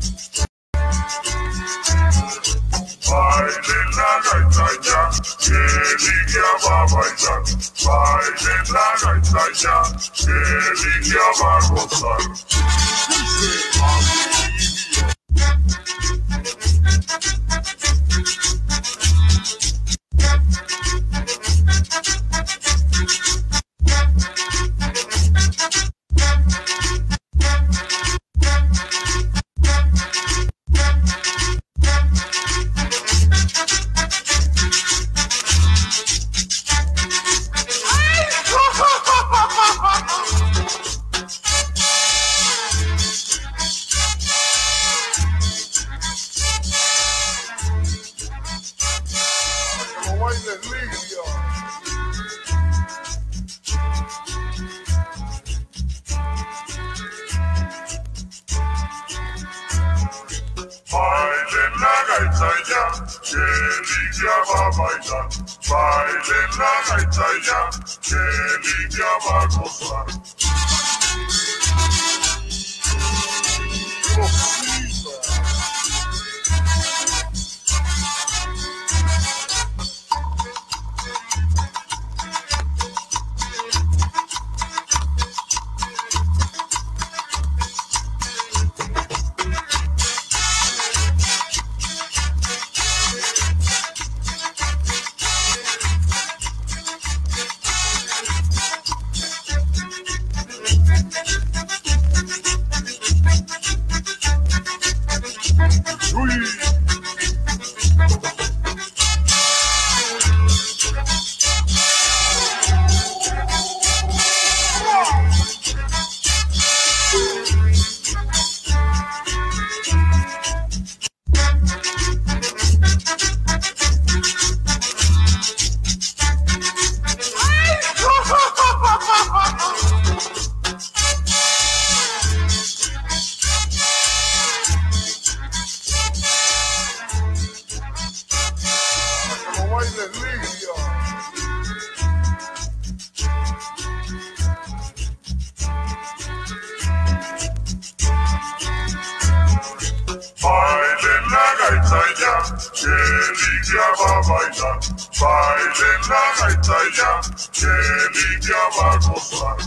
Bailen la gaita ya, que Lidia va a bailar. Bailen la gaita ya, que Lidia va a gozar. Bailen la gaita ya, que Lidia va a bailar. Bailen la gaita ya, que Lidia va a gozar. Bailen la gaita ya, que Lidia va a bailar. Bailen la gaita ya, que Lidia va a gozar.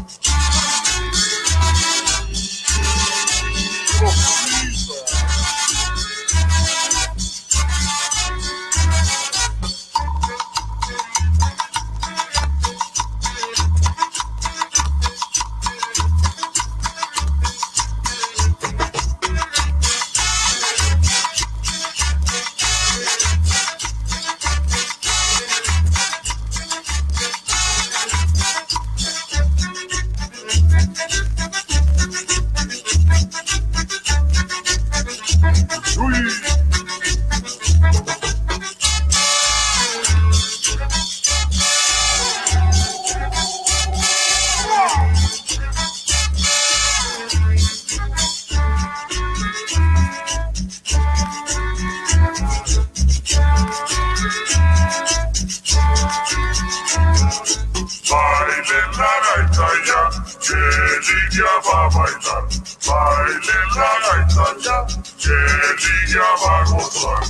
Bailen la gaita ya, que Lidia va a bailar. Bailen la gaita ya, que Lidia va a gozar.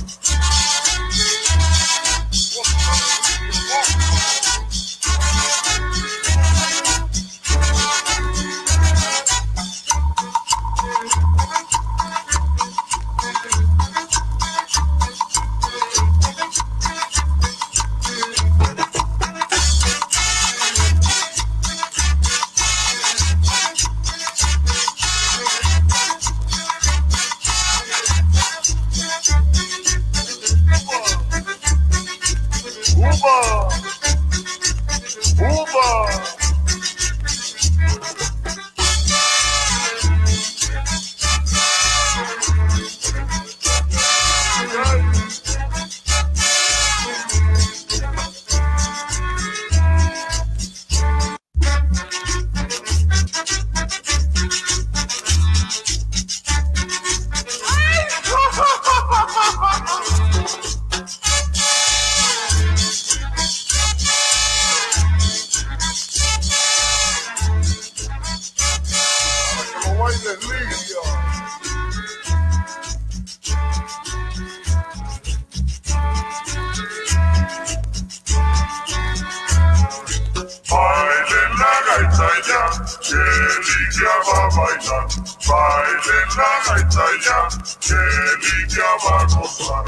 gaita ya, que Lidia va a gozar.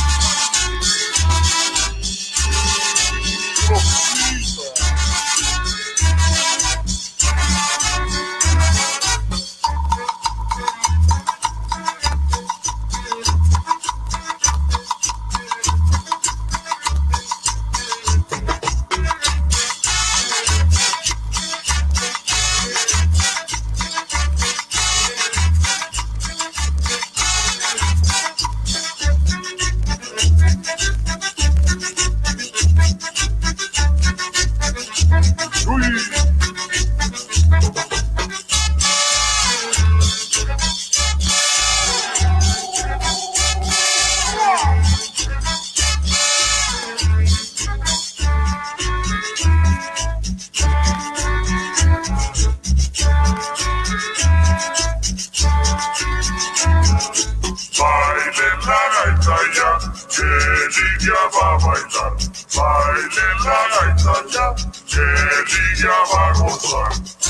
Bailen la gaita ya, que Lidia va a bailar. Bailen la gaita ya, que Lidia va a gozar.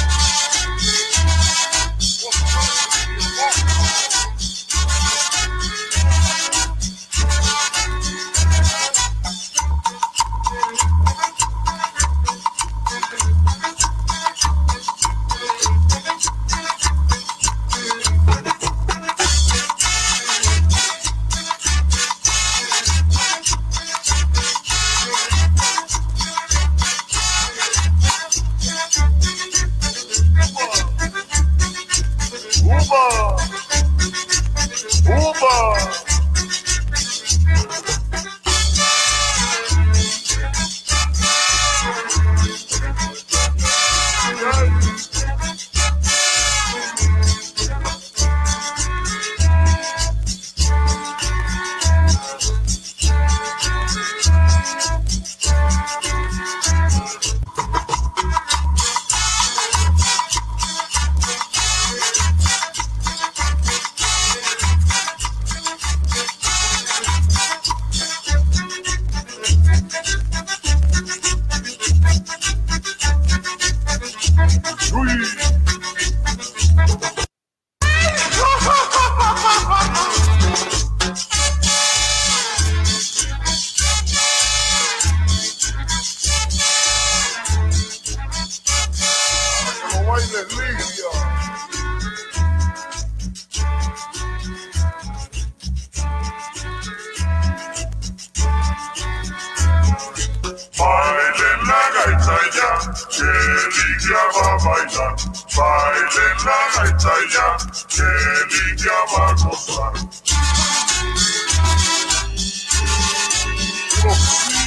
Bailen la gaita ya, que Lidia va a bailar. Bailen la gaita ya, que Lidia va a gozar.